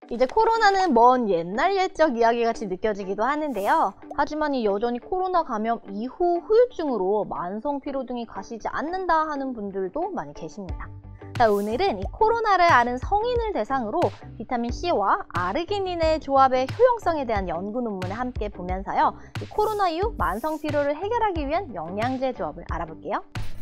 이제 코로나는 먼 옛날 옛적 이야기같이 느껴지기도 하는데요. 하지만 여전히 코로나 감염 이후 후유증으로 만성 피로 등이 가시지 않는다 하는 분들도 많이 계십니다. 자, 오늘은 이 코로나를 앓은 성인을 대상으로 비타민C와 아르기닌의 조합의 효용성에 대한 연구 논문을 함께 보면서요. 이 코로나 이후 만성 피로를 해결하기 위한 영양제 조합을 알아볼게요.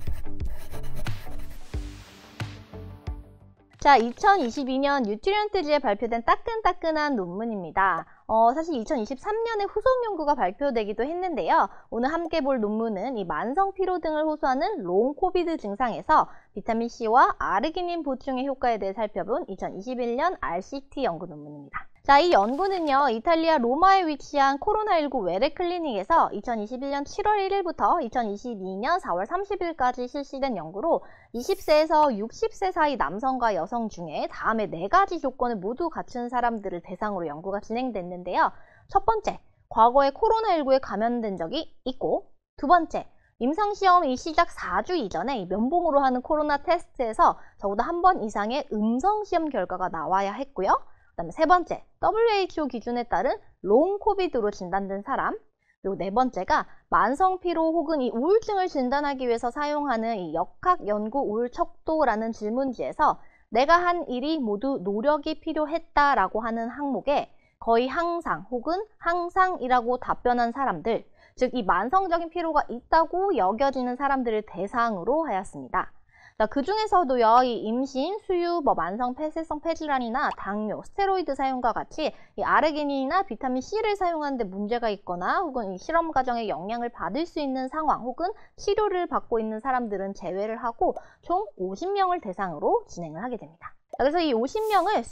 자, 2022년 뉴트리언트지에 발표된 따끈따끈한 논문입니다. 사실 2023년에 후속 연구가 발표되기도 했는데요. 오늘 함께 볼 논문은 이 만성 피로 등을 호소하는 롱 코비드 증상에서 비타민C와 아르기닌 보충의 효과에 대해 살펴본 2021년 RCT 연구 논문입니다. 자, 이 연구는요, 이탈리아 로마에 위치한 코로나19 외래 클리닉에서 2021년 7월 1일부터 2022년 4월 30일까지 실시된 연구로 20세에서 60세 사이 남성과 여성 중에 다음의 4가지 조건을 모두 갖춘 사람들을 대상으로 연구가 진행됐는데요. 첫 번째, 과거에 코로나19에 감염된 적이 있고, 두 번째, 임상시험 시작 4주 이전에 이 면봉으로 하는 코로나 테스트에서 적어도 한 번 이상의 음성시험 결과가 나와야 했고요. 그 다음에 세 번째, WHO 기준에 따른 롱 코비드로 진단된 사람. 그리고 네 번째가 만성 피로 혹은 이 우울증을 진단하기 위해서 사용하는 이 역학연구 우울 척도라는 질문지에서 내가 한 일이 모두 노력이 필요했다라고 하는 항목에 거의 항상 혹은 항상이라고 답변한 사람들, 즉 이 만성적인 피로가 있다고 여겨지는 사람들을 대상으로 하였습니다. 자, 그 중에서도요, 이 임신, 수유, 만성 폐쇄성 폐질환이나 당뇨, 스테로이드 사용과 같이 이 아르기닌이나 비타민C를 사용하는데 문제가 있거나 혹은 이 실험 과정에 영향을 받을 수 있는 상황 혹은 치료를 받고 있는 사람들은 제외를 하고 총 50명을 대상으로 진행을 하게 됩니다. 그래서 이 50명을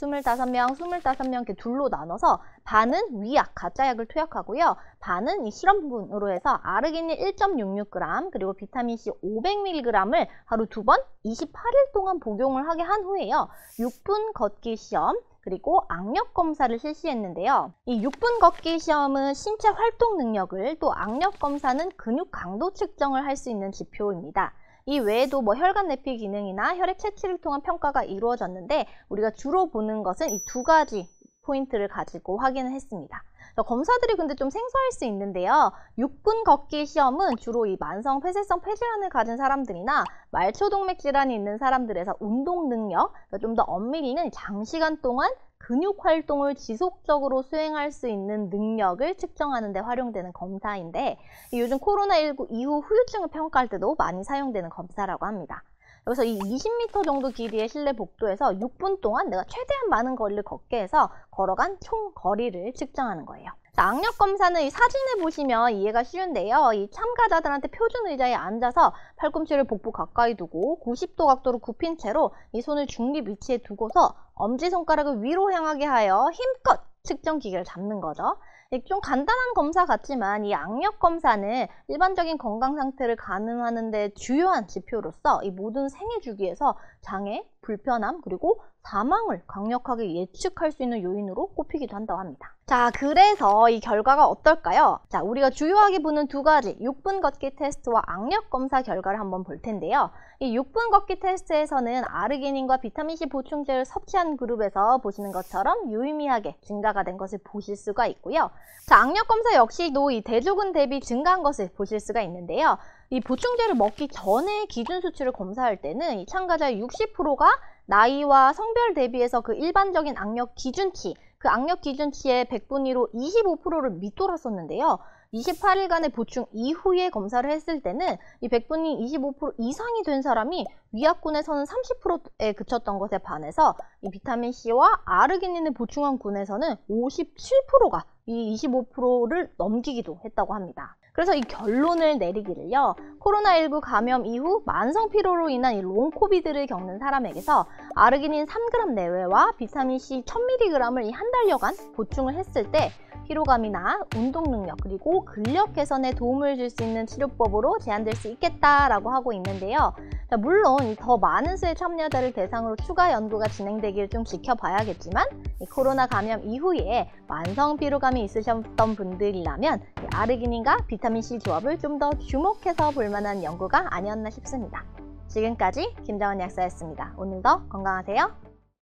25명 이렇게 둘로 나눠서 반은 위약, 가짜약을 투약하고요. 반은 이 실험분으로 해서 아르기닌 1.66g 그리고 비타민C 500mg을 하루 2번 28일 동안 복용을 하게 한 후에요. 6분 걷기 시험 그리고 악력 검사를 실시했는데요. 이 6분 걷기 시험은 신체 활동 능력을, 또 악력 검사는 근육 강도 측정을 할 수 있는 지표입니다. 이 외에도 혈관 내피 기능이나 혈액 채취를 통한 평가가 이루어졌는데 우리가 주로 보는 것은 이 2가지 포인트를 가지고 확인을 했습니다. 검사들이 근데 좀 생소할 수 있는데요. 6분 걷기 시험은 주로 이 만성 폐쇄성 폐질환을 가진 사람들이나 말초동맥 질환이 있는 사람들에서 운동 능력, 좀 더 엄밀히는 장시간 동안 근육 활동을 지속적으로 수행할 수 있는 능력을 측정하는 데 활용되는 검사인데 요즘 코로나19 이후 후유증을 평가할 때도 많이 사용되는 검사라고 합니다. 여기서 이 20m 정도 길이의 실내 복도에서 6분 동안 내가 최대한 많은 거리를 걷게 해서 걸어간 총 거리를 측정하는 거예요. 자, 악력 검사는 이 사진을 보시면 이해가 쉬운데요. 이 참가자들한테 표준 의자에 앉아서 팔꿈치를 복부 가까이 두고 90도 각도로 굽힌 채로 이 손을 중립 위치에 두고서 엄지손가락을 위로 향하게 하여 힘껏 측정 기계를 잡는 거죠. 좀 간단한 검사 같지만 이 악력 검사는 일반적인 건강 상태를 가늠하는 데 주요한 지표로서 이 모든 생애 주기에서 장애, 불편함, 그리고 사망을 강력하게 예측할 수 있는 요인으로 꼽히기도 한다고 합니다. 자, 그래서 이 결과가 어떨까요? 자, 우리가 주요하게 보는 2가지 6분 걷기 테스트와 악력 검사 결과를 한번 볼 텐데요. 이 6분 걷기 테스트에서는 아르기닌과 비타민C 보충제를 섭취한 그룹에서 보시는 것처럼 유의미하게 증가가 된 것을 보실 수가 있고요. 자, 악력 검사 역시도 이 대조군 대비 증가한 것을 보실 수가 있는데요. 이 보충제를 먹기 전에 기준 수치를 검사할 때는 이 참가자의 60%가 나이와 성별 대비해서 그 일반적인 악력 기준치, 그 악력 기준치의 100분위로 25%를 밑돌았었는데요. 28일간의 보충 이후에 검사를 했을 때는 이 100분위 25% 이상이 된 사람이 위약군에서는 30%에 그쳤던 것에 반해서 이 비타민C와 아르기닌을 보충한 군에서는 57%가 이 25%를 넘기기도 했다고 합니다. 그래서 이 결론을 내리기를요. 코로나19 감염 이후 만성 피로로 인한 이 롱 코비드를 겪는 사람에게서 아르기닌 3g 내외와 비타민C 1000mg을 이 한 달여간 보충을 했을 때 피로감이나 운동 능력 그리고 근력 개선에 도움을 줄 수 있는 치료법으로 제한될 수 있겠다라고 하고 있는데요. 자, 물론 더 많은 수의 참여자를 대상으로 추가 연구가 진행되기를 좀 지켜봐야겠지만 이 코로나 감염 이후에 만성 피로감이 있으셨던 분들이라면 이 아르기닌과 비타민C 조합을 좀 더 주목해서 볼 만한 연구가 아니었나 싶습니다. 지금까지 김정은 약사였습니다. 오늘도 건강하세요.